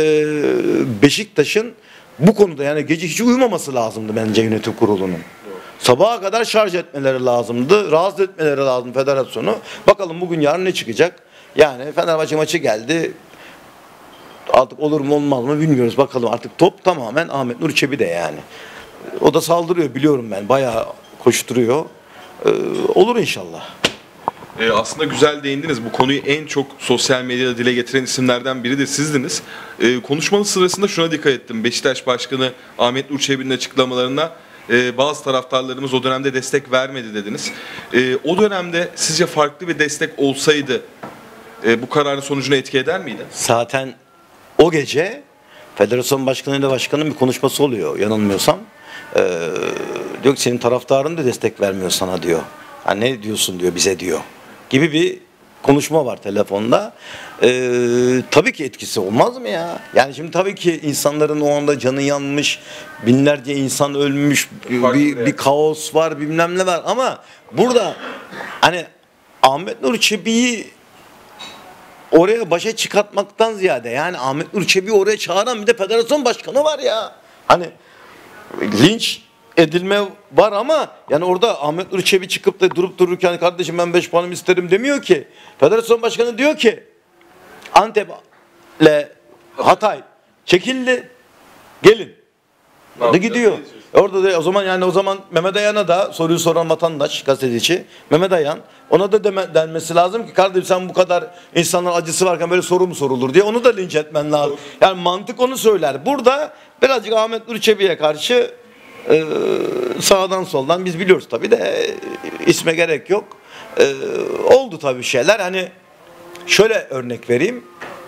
Beşiktaş'ın bu konuda yani gece hiç uyumaması lazımdı bence yönetim kurulunun. Sabaha kadar şarj etmeleri lazımdı. Rahatsız etmeleri lazım federasyonu. Bakalım bugün yarın ne çıkacak? Yani Fenerbahçe maçı geldi. Artık olur mu olmaz mı bilmiyoruz. Bakalım, artık top tamamen Ahmet Nur Çebi'de yani. O da saldırıyor biliyorum ben. Bayağı koşturuyor. Ee, olur inşallah. Ee, aslında güzel değindiniz. Bu konuyu en çok sosyal medyada dile getiren isimlerden biri de sizdiniz. Ee, konuşmanın sırasında şuna dikkat ettim. Beşiktaş Başkanı Ahmet Nur Çebi'nin açıklamalarına e, bazı taraftarlarımız o dönemde destek vermedi dediniz. E, o dönemde sizce farklı bir destek olsaydı e, bu kararın sonucuna etki eder miydi? Zaten o gece federasyon başkanıyla başkanın bir konuşması oluyor yanılmıyorsam. Ee, diyor ki senin taraftarın da destek vermiyor sana diyor. Ha, ne diyorsun diyor bize diyor. Gibi bir konuşma var telefonda. Ee, tabii ki etkisi olmaz mı ya? Yani şimdi tabii ki insanların o anda canı yanmış, binlerce insan ölmüş, bir, bir kaos var, bilmem ne var. Ama burada hani Ahmet Nur Çebi'yi oraya başa çıkartmaktan ziyade, yani Ahmet Nur Çebi'yi oraya çağıran bir de federasyon başkanı var ya. Hani linç edilme var ama yani orada Ahmet Nur Çebi çıkıp da durup dururken kardeşim ben beş puanımı isterim demiyor ki. Federasyon başkanı diyor ki Antep'le Hatay çekildi, gelin. Da gidiyor. E orada da o zaman yani o zaman Mehmet Ayan'a da soruyu soran vatandaş, gazeteci Mehmet Ayan ona da deme, denmesi lazım ki kardeşim sen bu kadar insanların acısı varken böyle soru mu sorulur diye onu da linç etmen lazım. Yani mantık onu söyler. Burada birazcık Ahmet Nur Çebi'ye karşı e, sağdan soldan biz biliyoruz tabii de e, isme gerek yok. E, oldu tabii şeyler. Hani şöyle örnek vereyim.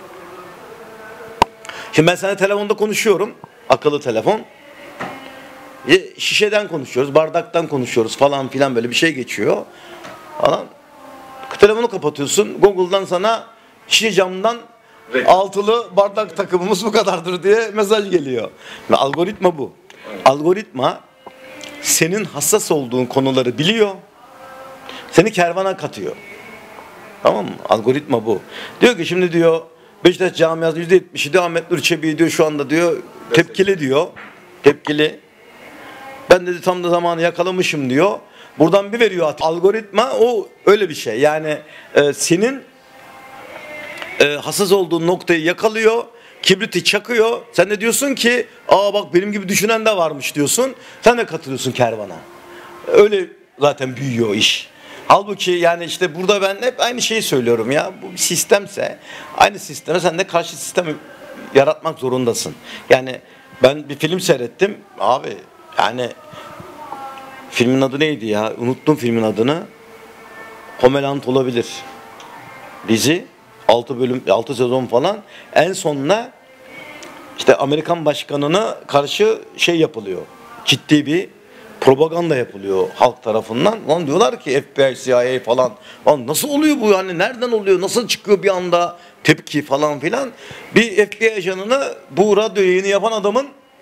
Şimdi ben sana telefonda konuşuyorum. Akıllı telefon. E, şişeden konuşuyoruz, bardaktan konuşuyoruz falan filan böyle bir şey geçiyor. Falan. Telefonu kapatıyorsun. Google'dan sana şişe camdan altılı bardak takımımız bu kadardır diye mesaj geliyor. Ve algoritma bu. Algoritma senin hassas olduğun konuları biliyor. Seni kervana katıyor. Tamam mı? Algoritma bu. Diyor ki şimdi diyor Beşiktaş camiası yüzde yetmişi diyor Ahmet Nur Çebi diyor şu anda diyor tepkili diyor. Tepkili. Ben dedi tam da zamanı yakalamışım diyor. Buradan bir veriyor algoritma o öyle bir şey. Yani e, senin e, hassas olduğun noktayı yakalıyor. Kibriti çakıyor. Sen de diyorsun ki aa bak benim gibi düşünen de varmış diyorsun. Sen de katılıyorsun kervana. Öyle zaten büyüyor iş. Halbuki yani işte burada ben hep aynı şeyi söylüyorum ya. Bu bir sistemse aynı sisteme sen de karşı sistemi yaratmak zorundasın. Yani ben bir film seyrettim. Abi yani filmin adı neydi ya? Unuttum filmin adını. Homeland olabilir. Dizi altı bölüm altı sezon falan. En sonuna işte Amerikan başkanına karşı şey yapılıyor. Ciddi bir propaganda yapılıyor halk tarafından. Lan diyorlar ki F B I, C I A falan. Lan nasıl oluyor bu yani? Nereden oluyor? Nasıl çıkıyor bir anda tepki falan filan? Bir F B I ajanını bu radyo yayını yapan adamın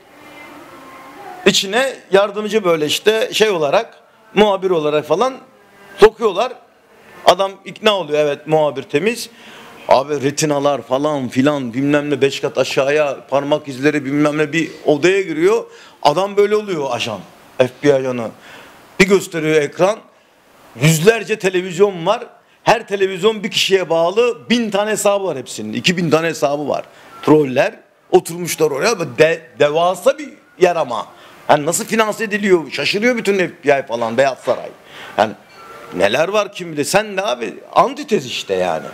içine yardımcı böyle işte şey olarak muhabir olarak falan sokuyorlar. Adam ikna oluyor evet muhabir temiz. Abi retinalar falan filan bilmem ne beş kat aşağıya parmak izleri bilmem ne bir odaya giriyor. Adam böyle oluyor ajan. F B I ajanı. Bir gösteriyor ekran. Yüzlerce televizyon var. Her televizyon bir kişiye bağlı. Bin tane hesabı var hepsinin. İki bin tane hesabı var. Troller oturmuşlar oraya. De, devasa bir yer ama. Yani nasıl finanse ediliyor? Şaşırıyor bütün F B I falan. Beyaz Saray. Yani neler var kim bilir. Sen de abi antitez işte yani.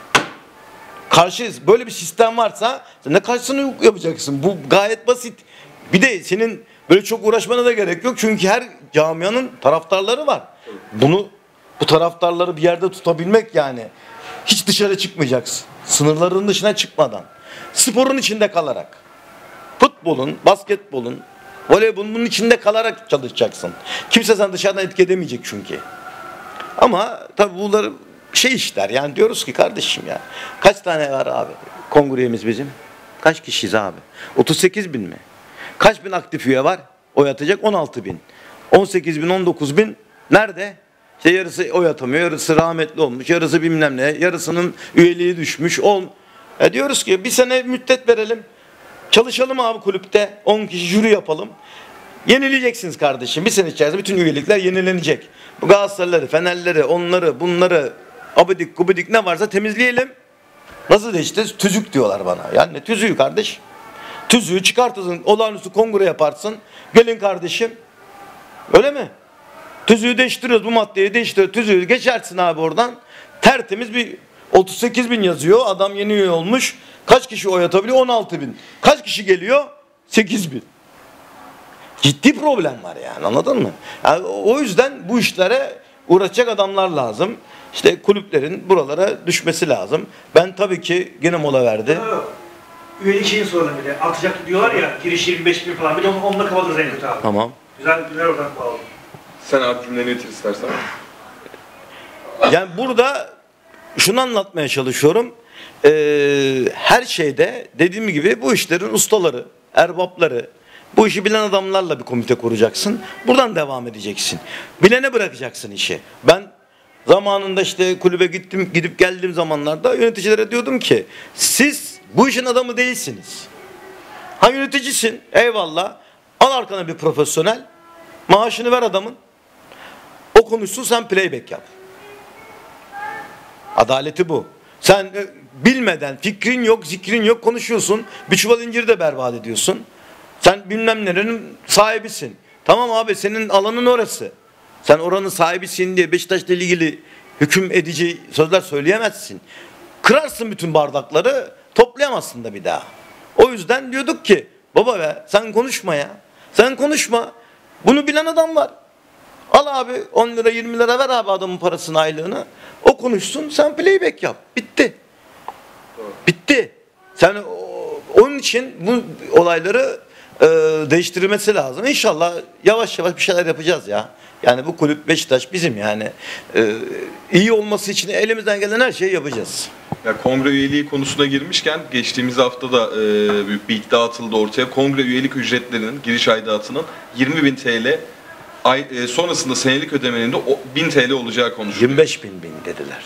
Karşı böyle bir sistem varsa sen de karşısını yapacaksın. Bu gayet basit. Bir de senin böyle çok uğraşmana da gerek yok. Çünkü her camianın taraftarları var. Bunu bu taraftarları bir yerde tutabilmek yani. Hiç dışarı çıkmayacaksın. Sınırların dışına çıkmadan. Sporun içinde kalarak. Futbolun, basketbolun, voleybolun bunun içinde kalarak çalışacaksın. Kimse sen dışarıdan etki edemeyecek çünkü. Ama tabii bunları şey işler yani diyoruz ki kardeşim ya kaç tane var abi kongremiz bizim? Kaç kişiyiz abi? otuz sekiz bin mi? Kaç bin aktif üye var? Oy atacak on altı bin. on sekiz bin, on dokuz bin nerede? İşte yarısı oy atamıyor, yarısı rahmetli olmuş, yarısı bilmem ne, yarısının üyeliği düşmüş. Ol. E diyoruz ki bir sene müddet verelim. Çalışalım abi kulüpte. on kişi jüri yapalım. Yenileyeceksiniz kardeşim. Bir sene içerisinde bütün üyelikler yenilenecek. Bu Galatasarayları, Fenerleri, onları, bunları abidik gubidik ne varsa temizleyelim. Nasıl da işte tüzük diyorlar bana. Yani ne tüzüğü kardeş? Tüzüğü çıkartırsın, olağanüstü kongre yaparsın. Gelin kardeşim. Öyle mi? Tüzüğü değiştiriyoruz, bu maddeyi değiştiriyoruz. Tüzüğü geçersin abi oradan. Tertemiz bir otuz sekiz bin yazıyor. Adam yeni üye olmuş. Kaç kişi oy atabiliyor? on altı bin. Kaç kişi geliyor? sekiz bin. Ciddi problem var yani, anladın mı? Yani o yüzden bu işlere uğraşacak adamlar lazım. İşte kulüplerin buralara düşmesi lazım. Ben tabii ki yine mola verdi. Üyelik şeyini soralım bir de. Artacak diyorlar ya, giriş yirmi beş bin falan. Bir de onu, onunla kapatırız en kötü abi. Tamam. Güzel günler oradan bağlı. Sen abi cümleni bitir istersen. Yani burada şunu anlatmaya çalışıyorum. Ee, her şeyde dediğim gibi bu işlerin ustaları, erbapları, bu işi bilen adamlarla bir komite kuracaksın. Buradan devam edeceksin. Bilene bırakacaksın işi. Ben zamanında işte kulübe gittim, gidip geldiğim zamanlarda yöneticilere diyordum ki siz bu işin adamı değilsiniz. Ha yöneticisin, eyvallah. Al arkana bir profesyonel, maaşını ver adamın. O konuşsun, sen playback yap. Adaleti bu. Sen e, bilmeden, fikrin yok, zikrin yok konuşuyorsun. Bir çuval inciri de berbat ediyorsun. Sen bilmem nerenin sahibisin. Tamam abi, senin alanın orası. Sen oranın sahibisin diye Beşiktaş'la ilgili hüküm edici sözler söyleyemezsin. Kırarsın bütün bardakları, toplayamazsın da bir daha. O yüzden diyorduk ki baba be, sen konuşma ya. Sen konuşma. Bunu bilen adam var. Al abi on lira yirmi lira ver abi adamın parasını, aylığını. O konuşsun, sen playback yap. Bitti. Bitti. Sen o- onun için bu olayları e, değiştirmesi lazım. İnşallah yavaş yavaş bir şeyler yapacağız ya. Yani bu kulüp Beşiktaş bizim yani. E, iyi olması için elimizden gelen her şeyi yapacağız. Ya kongre üyeliği konusuna girmişken geçtiğimiz hafta da e, büyük bir iddia atıldı ortaya. Kongre üyelik ücretlerinin, giriş aidatının yirmi bin T L, ay, e, sonrasında senelik ödemenin de o- bin T L olacağı konuşuluyor. yirmi beş bin bin dediler.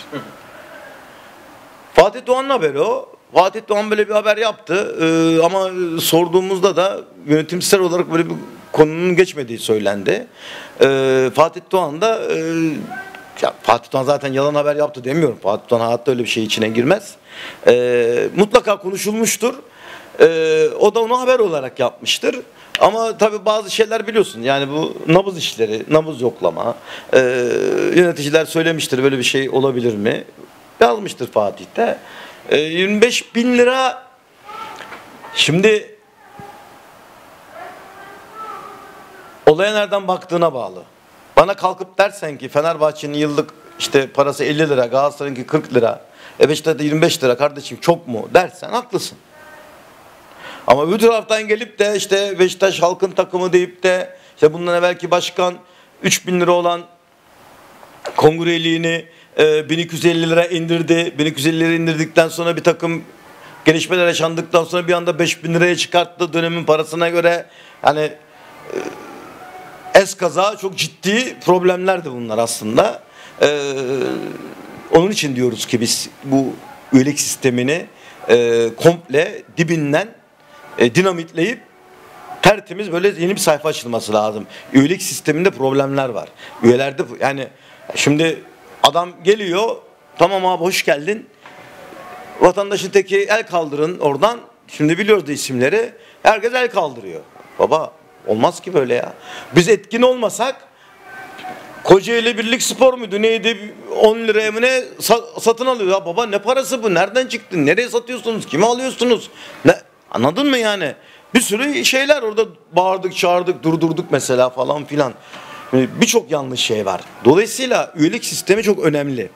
Fatih Doğan'ın haberi o. Fatih Doğan böyle bir haber yaptı. Ee, ama sorduğumuzda da yönetimsel olarak böyle bir konunun geçmediği söylendi. Ee, Fatih Doğan da e, ya Fatih Doğan zaten yalan haber yaptı demiyorum. Fatih Doğan hayatta öyle bir şey içine girmez. Ee, mutlaka konuşulmuştur. Ee, o da onu haber olarak yapmıştır. Ama tabii bazı şeyler biliyorsun, yani bu nabız işleri, nabız yoklama, ee, yöneticiler söylemiştir böyle bir şey olabilir mi? Yazmıştır Fatih'te. Ee, yirmi beş bin lira, şimdi olaya nereden baktığına bağlı. Bana kalkıp dersen ki Fenerbahçe'nin yıllık işte parası elli lira, Galatasaray'ınki kırk lira, e Beşiktaş'ta yirmi beş lira kardeşim çok mu dersen haklısın. Ama öbür taraftan gelip de işte Beşiktaş halkın takımı deyip de işte bundan evvelki başkan üç bin lira olan kongreliğini e, bin iki yüz elli lira indirdi. bin iki yüz elli lira indirdikten sonra bir takım gelişmeler yaşandıktan sonra bir anda beş bin liraya çıkarttı dönemin parasına göre. Yani e, eskaza çok ciddi problemlerdi bunlar aslında. E, onun için diyoruz ki biz bu üyelik sistemini e, komple dibinden e, dinamitleyip tertemiz böyle yeni bir sayfa açılması lazım. Üyelik sisteminde problemler var. Üyelerde yani şimdi adam geliyor, tamam abi hoş geldin. Vatandaşın teki el kaldırın oradan. Şimdi biliyoruz da isimleri. Herkes el kaldırıyor. Baba olmaz ki böyle ya. Biz etkin olmasak Kocaeli Birlik Spor muydu neydi on liraya mı ne satın alıyor ya baba, ne parası bu, nereden çıktı, nereye satıyorsunuz, kime alıyorsunuz, ne, anladın mı yani? Bir sürü şeyler orada bağırdık çağırdık durdurduk mesela falan filan. Birçok yanlış şey var. Dolayısıyla üyelik sistemi çok önemli.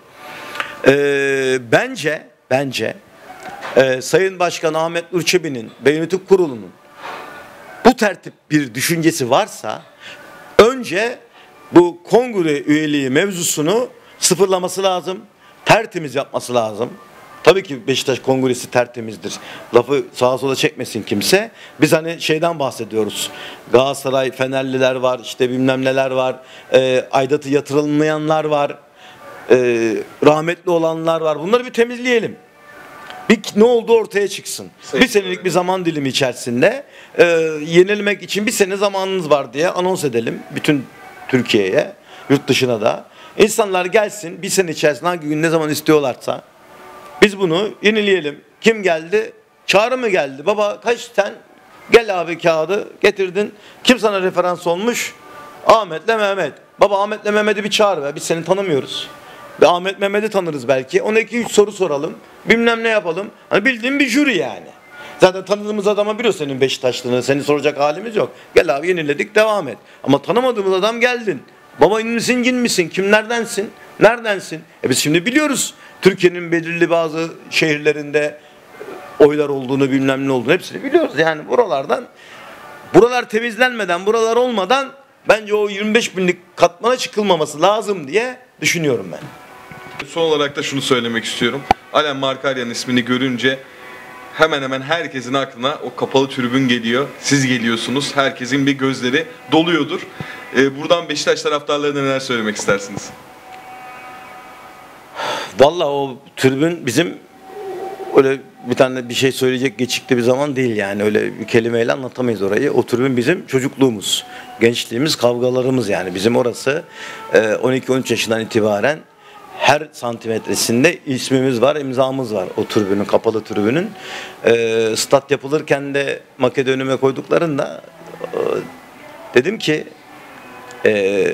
Ee, bence bence e, Sayın Başkan Ahmet Nur Çebi'nin ve yönetim kurulunun bu tertip bir düşüncesi varsa önce bu kongre üyeliği mevzusunu sıfırlaması lazım. Tertemiz yapması lazım. Tabii ki Beşiktaş kongresi tertemizdir. Lafı sağa sola çekmesin kimse. Biz hani şeyden bahsediyoruz. Galatasaray, Fenerliler var, işte bilmem neler var. E, aidatı yatırılmayanlar var. E, rahmetli olanlar var. Bunları bir temizleyelim. Bir ne oldu ortaya çıksın. Bir senelik bir zaman dilimi içerisinde e, yenilmek için bir sene zamanınız var diye anons edelim. Bütün Türkiye'ye, yurt dışına da. İnsanlar gelsin bir sene içerisinde hangi gün ne zaman istiyorlarsa biz bunu yenileyelim. Kim geldi? Çağrı mı geldi? Baba kaç sen? Gel abi kağıdı getirdin. Kim sana referans olmuş? Ahmet'le Mehmet. Baba Ahmet'le Mehmet'i bir çağır be. Biz seni tanımıyoruz. Bir Ahmet Mehmet'i tanırız belki. Ona iki üç soru soralım. Bilmem ne yapalım. Hani bildiğin bir jüri yani. Zaten tanıdığımız adama biliyor senin Beşiktaşlığını. Seni soracak halimiz yok. Gel abi yeniledik devam et. Ama tanımadığımız adam geldin. Baba in misin cin misin? Kimlerdensin? Neredensin? E biz şimdi biliyoruz. Türkiye'nin belirli bazı şehirlerinde oylar olduğunu bilmem ne olduğunu hepsini biliyoruz. Yani buralardan buralar temizlenmeden, buralar olmadan bence o yirmi beş binlik katmana çıkılmaması lazım diye düşünüyorum ben. Son olarak da şunu söylemek istiyorum. Alen Markaryan ismini görünce hemen hemen herkesin aklına o kapalı tribün geliyor. Siz geliyorsunuz. Herkesin bir gözleri doluyordur. Ee, buradan Beşiktaş taraftarlarına neler söylemek istersiniz? Vallahi o tribün bizim öyle bir tane bir şey söyleyecek geçikli bir zaman değil yani, öyle bir kelimeyle anlatamayız orayı. O tribün bizim çocukluğumuz, gençliğimiz, kavgalarımız yani. Bizim orası on iki on üç yaşından itibaren her santimetresinde ismimiz var, imzamız var o tribünün, kapalı tribünün. E, stat yapılırken de maket önüme koyduklarında e, dedim ki e,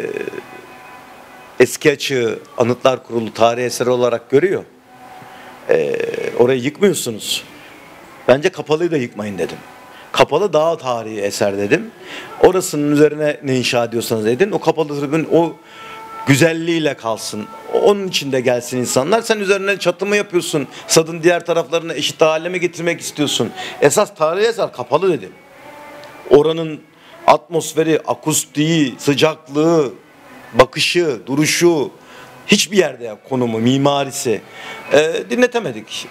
eski açığı Anıtlar Kurulu tarihi eseri olarak görüyor. E, orayı yıkmıyorsunuz. Bence kapalıyı da yıkmayın dedim. Kapalı daha tarihi eser dedim. Orasının üzerine ne inşa ediyorsanız edin. O kapalı tribün o güzelliğiyle kalsın. Onun içinde gelsin insanlar. Sen üzerine çatı mı yapıyorsun? Stadın diğer taraflarını eşit hale mi getirmek istiyorsun? Esas tarihi eser kapalı dedim. Oranın atmosferi, akustiği, sıcaklığı, bakışı, duruşu hiçbir yerde konumu, mimarisi e, dinletemedik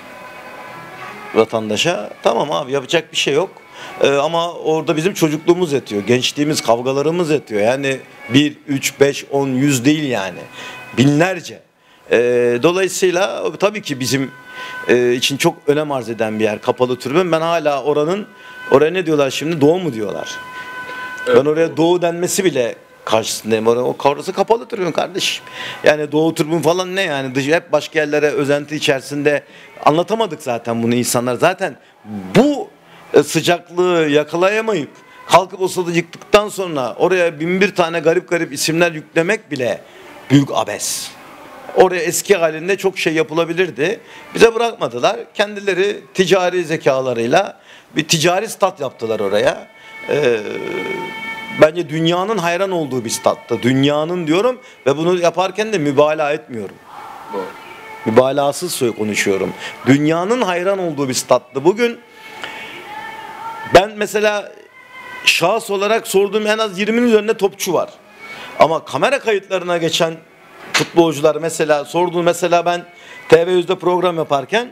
vatandaşa. Tamam abi, yapacak bir şey yok. Ee, ama orada bizim çocukluğumuz yatıyor. Gençliğimiz, kavgalarımız yatıyor. Yani bir, üç, beş, on, yüz değil yani. Binlerce. Ee, dolayısıyla tabii ki bizim e, için çok önem arz eden bir yer. Kapalı tribün. Ben hala oranın, oraya ne diyorlar şimdi? Doğu mu diyorlar? Evet. Ben oraya doğu denmesi bile karşısındayım. O orası kapalı tribün kardeşim. Yani doğu tribün falan ne yani? Dışı hep başka yerlere özenti içerisinde anlatamadık zaten bunu insanlar. Zaten bu sıcaklığı yakalayamayıp kalkıp o stadı yıktıktan sonra oraya bin bir tane garip garip isimler yüklemek bile büyük abes. Oraya eski halinde çok şey yapılabilirdi. Bize bırakmadılar. Kendileri ticari zekalarıyla bir ticari stat yaptılar oraya. Ee, bence dünyanın hayran olduğu bir stattı. Dünyanın diyorum ve bunu yaparken de mübalağa etmiyorum. Doğru. Mübalağasız konuşuyorum. Dünyanın hayran olduğu bir stattı. Bugün ben mesela şahıs olarak sorduğum en az yirminin üzerinde topçu var. Ama kamera kayıtlarına geçen futbolcular mesela sorduğum, mesela ben T V yüzde program yaparken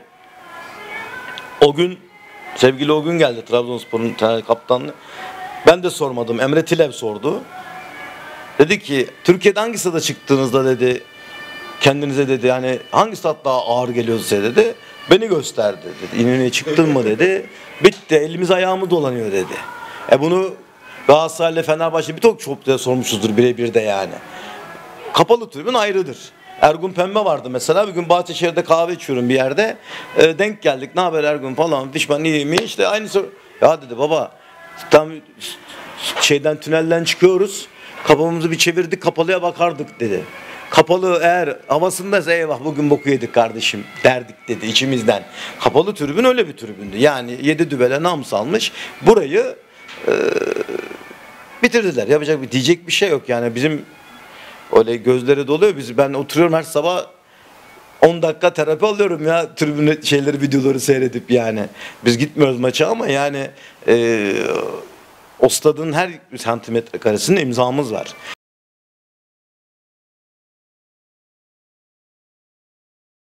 o gün sevgili o gün geldi, Trabzonspor'un kaptanı. Ben de sormadım. Emre Tilev sordu. Dedi ki Türkiye'de hangi stada çıktığınızda dedi kendinize dedi yani hangi stat daha ağır geliyor size dedi. Beni gösterdi dedi. İnönü'ye çıktın mı dedi. Bitti, elimiz ayağımız dolanıyor dedi. E bunu Galatasaray'la Fenerbahçe bir çok çok diye sormuşuzdur birebir de yani. Kapalı tribün ayrıdır. Ergun Pembe vardı mesela. Bir gün Bahçeşehir'de kahve içiyorum bir yerde. E, denk geldik. Ne haber Ergun falan. Pişman iyi mi? İşte aynı soru. Ya dedi baba tam şeyden tünelden çıkıyoruz. Kafamızı bir çevirdik, kapalıya bakardık dedi. Kapalı eğer havasındaysa eyvah bugün boku yedik kardeşim derdik dedi içimizden. Kapalı tribün öyle bir tribündü. Yani yedi dübele nam salmış. Burayı e, bitirdiler. Yapacak bir diyecek bir şey yok. Yani bizim öyle gözleri doluyor. Biz, ben oturuyorum her sabah on dakika terapi alıyorum ya tribün şeyleri, videoları seyredip yani. Biz gitmiyoruz maça ama yani e, o stadın her santimetre karesinde imzamız var.